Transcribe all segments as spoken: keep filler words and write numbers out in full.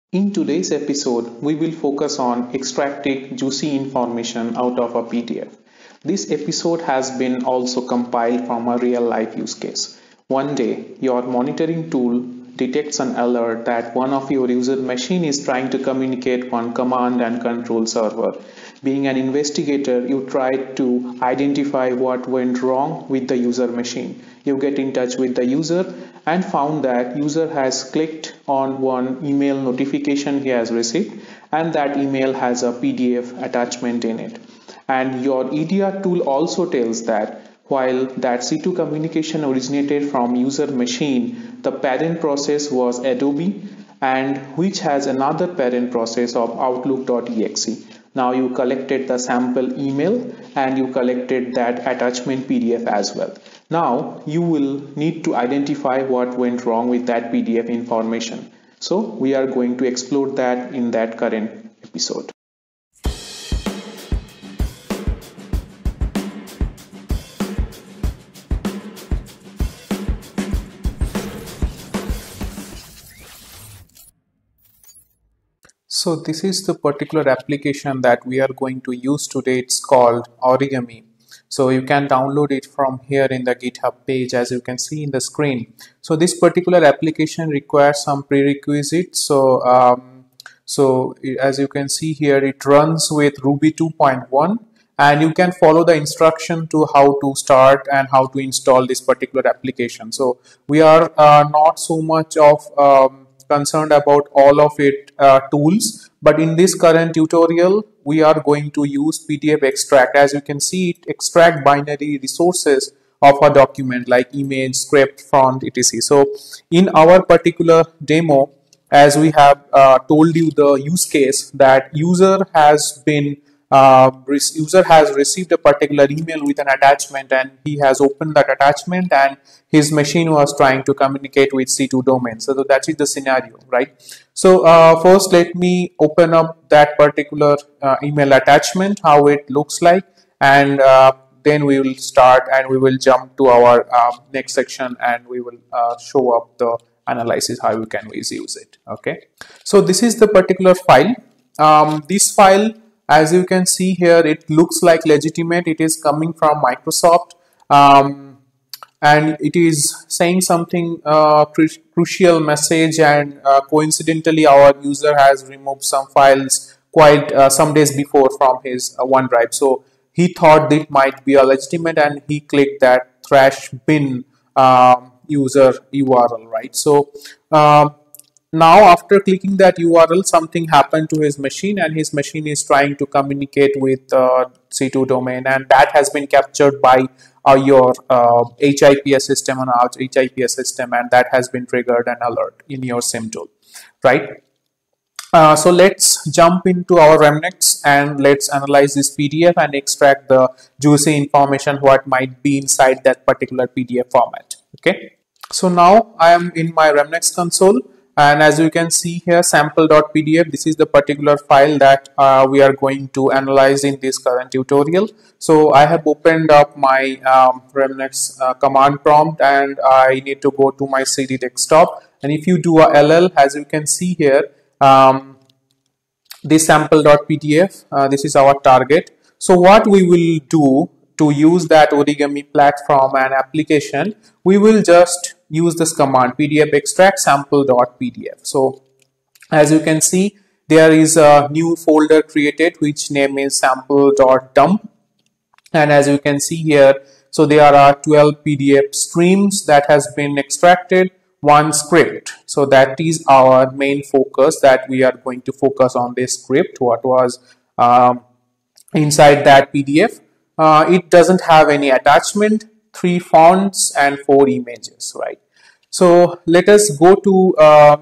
In today's episode, we will focus on extracting juicy information out of a P D F. This episode has been also compiled from a real life use case. One day, your monitoring tool detects an alert that one of your user machine is trying to communicate one command and control server. Being an investigator, you try to identify what went wrong with the user machine. You get in touch with the user and found that user has clicked on one email notification he has received, and that email has a P D F attachment in it. And your E D R tool also tells that while that C two communication originated from user machine, the parent process was Adobe, and which has another parent process of outlook.exe. Now you collected the sample email and you collected that attachment P D F as well. Now you will need to identify what went wrong with that P D F information. So we are going to explore that in that current episode. So this is the particular application that we are going to use today. It's called Origami. So you can download it from here in the GitHub page, as you can see in the screen. So this particular application requires some prerequisites. So um, so as you can see here, it runs with Ruby two point one, and you can follow the instruction to how to start and how to install this particular application. So we are uh, not so much of um, concerned about all of it uh, tools, but in this current tutorial we are going to use P D F extract. As you can see, it extract binary resources of a document like image, script, font, et cetera. So in our particular demo, as we have uh, told you the use case, that user has been uh, user has received a particular email with an attachment, and he has opened that attachment and his machine was trying to communicate with C two domain. So that is the scenario, right? So uh, first let me open up that particular uh, email attachment, how it looks like, and uh, then we will start and we will jump to our uh, next section, and we will uh, show up the analysis how you can use it. Okay, so this is the particular file. Um, this file, as you can see here, it looks like legitimate. It is coming from Microsoft, um, and it is saying something uh, cru crucial message, and uh, coincidentally our user has removed some files quite uh, some days before from his uh, OneDrive. So he thought it might be a legitimate, and he clicked that trash bin um, user U R L, right? So uh, now after clicking that U R L, something happened to his machine, and his machine is trying to communicate with uh, C two domain, and that has been captured by uh, your uh, H I P S system on our H I P S system, and that has been triggered an alert in your SIM tool, right? Uh, so let's jump into our Remnexx and let's analyze this P D F and extract the juicy information what might be inside that particular P D F format. Okay, so now I am in my Remnexx console, and as you can see here, sample.pdf, this is the particular file that uh, we are going to analyze in this current tutorial. So I have opened up my um, Remnexx uh, command prompt, and I need to go to my C D desktop, and if you do a L L, as you can see here, um, this sample.pdf, uh, this is our target. So what we will do to use that Origami platform and application, we will just use this command pdf extract sample.pdf. So as you can see, there is a new folder created which name is sample.dump, and as you can see here, so there are twelve P D F streams that has been extracted, one script. So that is our main focus, that we are going to focus on this script, what was um, inside that P D F. Uh, it doesn't have any attachment, three fonts and four images, right? So let us go to uh,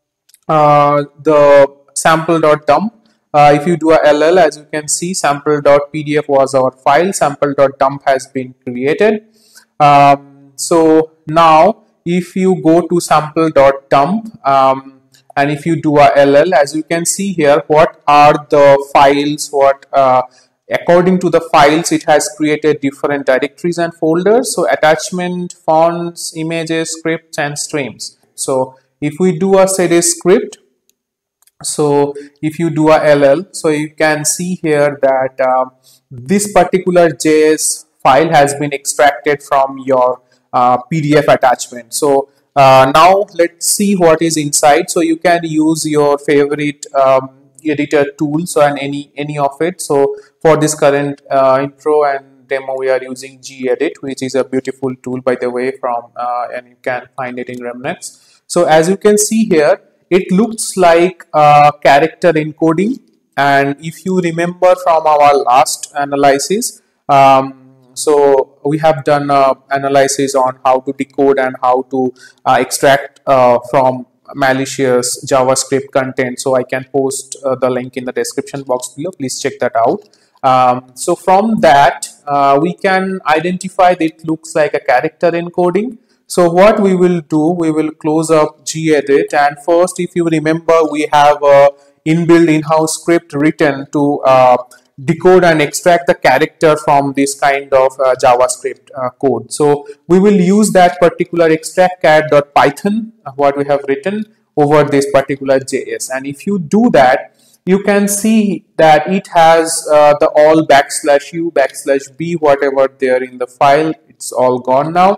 uh, the sample.dump. Uh, if you do a L L, as you can see, sample.pdf was our file, sample.dump has been created. Um, so now if you go to sample.dump um, and if you do a L L, as you can see here, what are the files, what uh, according to the files, it has created different directories and folders. So attachment, fonts, images, scripts and streams. So if we do a cd script, So if you do a L L, so you can see here that um, this particular J S file has been extracted from your uh, P D F attachment. So uh, now let's see what is inside. So you can use your favorite um, editor tools and any any of it. So for this current uh, intro and demo, we are using gedit, which is a beautiful tool, by the way, from uh, and you can find it in Remnex. So as you can see here, it looks like uh, character encoding, and if you remember from our last analysis, um, so we have done uh, analysis on how to decode and how to uh, extract uh, from malicious JavaScript content. So I can post uh, the link in the description box below. Please check that out. Um, so from that, uh, we can identify that it looks like a character encoding. So what we will do, we will close up gedit, and first, if you remember, we have a inbuilt in-house script written to uh, decode and extract the character from this kind of uh, JavaScript uh, code. So we will use that particular extract_cat.python, uh, what we have written over this particular J S. And if you do that, you can see that it has uh, the all backslash u backslash b whatever there in the file. It's all gone now.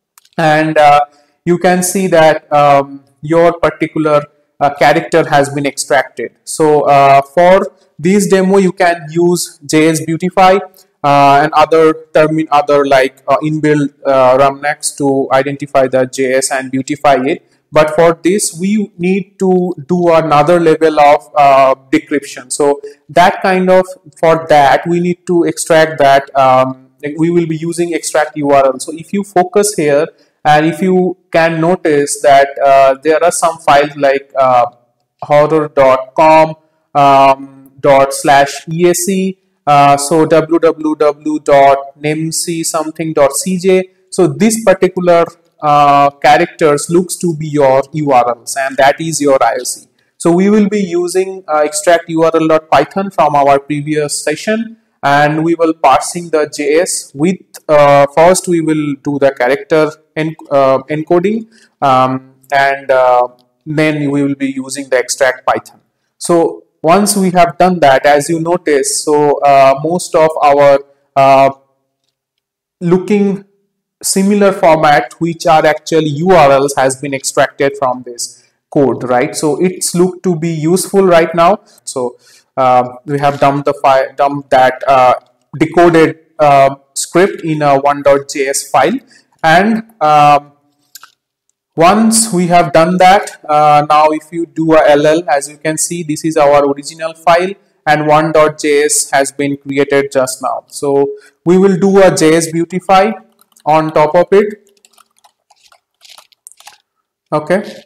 And uh, you can see that um, your particular uh, character has been extracted. So uh, for this demo, you can use JSBeautify uh, and other term other like uh, inbuilt uh, Remnex to identify the J S and beautify it. But for this, we need to do another level of uh, decryption. So that kind of, for that, we need to extract that. Um, we will be using extract U R L. So if you focus here, and if you can notice that uh, there are some files like uh, horror dot com um, dot slash ese, uh, so w w w dot nemc something dot c j. So this particular uh, characters looks to be your U R Ls, and that is your I O C. So we will be using uh, extract U R L dot python from our previous session, and we will parsing the J S with uh, first we will do the character en uh, encoding, um, and uh, then we will be using the extract python. So once we have done that, as you notice, so uh, most of our uh, looking similar format, which are actually U R Ls, has been extracted from this code, right? So it's look to be useful right now. So uh, we have dumped the file, dumped that uh, decoded uh, script in a one dot J S file, and um, once we have done that, uh, now if you do a L L, as you can see, this is our original file, and one dot J S has been created just now. So we will do a JSBeautify on top of it. Okay.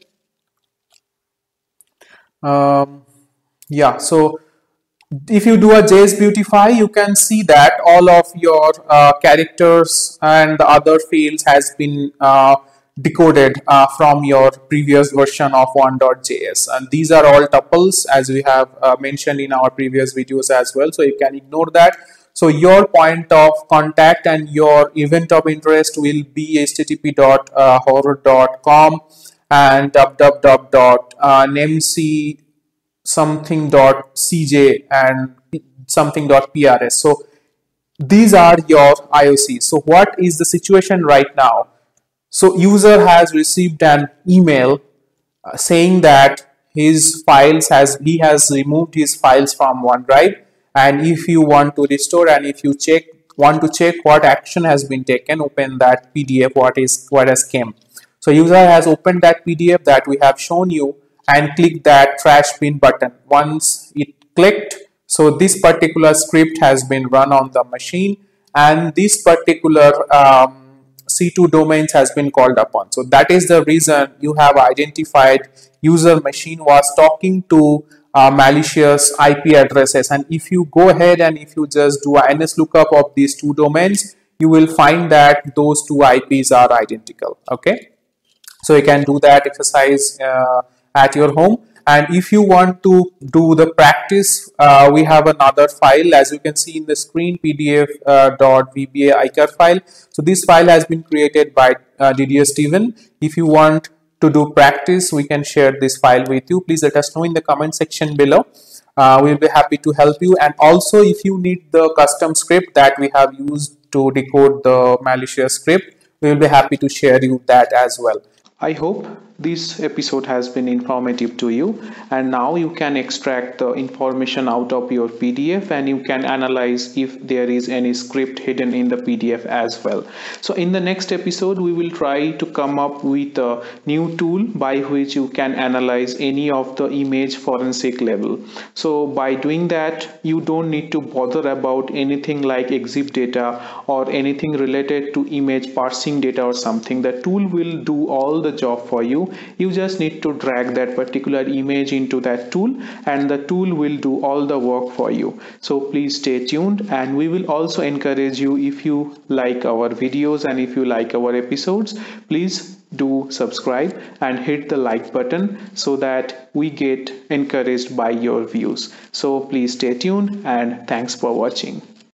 Um, yeah, so if you do a JSBeautify, you can see that all of your uh, characters and the other fields has been uh, decoded uh, from your previous version of one dot J S, and these are all tuples, as we have uh, mentioned in our previous videos as well, so you can ignore that. So your point of contact and your event of interest will be h t t p dot horror dot com and www dot nemc something dot c j and something dot p r s. So these are your I O Cs. So what is the situation right now? So user has received an email uh, saying that his files has he has removed his files from OneDrive, and if you want to restore and if you check want to check what action has been taken, open that P D F what is what has came. So user has opened that P D F that we have shown you and click that trash bin button. Once it clicked, so this particular script has been run on the machine, and this particular um, C two domains has been called upon. So that is the reason you have identified user machine was talking to uh, malicious I P addresses. And if you go ahead and if you just do a ns lookup of these two domains, you will find that those two I Ps are identical. Okay, so you can do that exercise uh, at your home. And if you want to do the practice, uh, we have another file, as you can see in the screen, pdf dot v b a uh, icar file. So this file has been created by uh, Didier Steven. If you want to do practice, we can share this file with you. Please let us know in the comment section below. Uh, we'll be happy to help you. And also, if you need the custom script that we have used to decode the malicious script, we will be happy to share you that as well. I hope this episode has been informative to you, and now you can extract the information out of your P D F and you can analyze if there is any script hidden in the P D F as well. So in the next episode, we will try to come up with a new tool by which you can analyze any of the image forensic level. So by doing that, you don't need to bother about anything like EXIF data or anything related to image parsing data or something. The tool will do all the job for you. You just need to drag that particular image into that tool and the tool will do all the work for you. So please stay tuned, and we will also encourage you, if you like our videos and if you like our episodes, please do subscribe and hit the like button so that we get encouraged by your views. So please stay tuned and thanks for watching.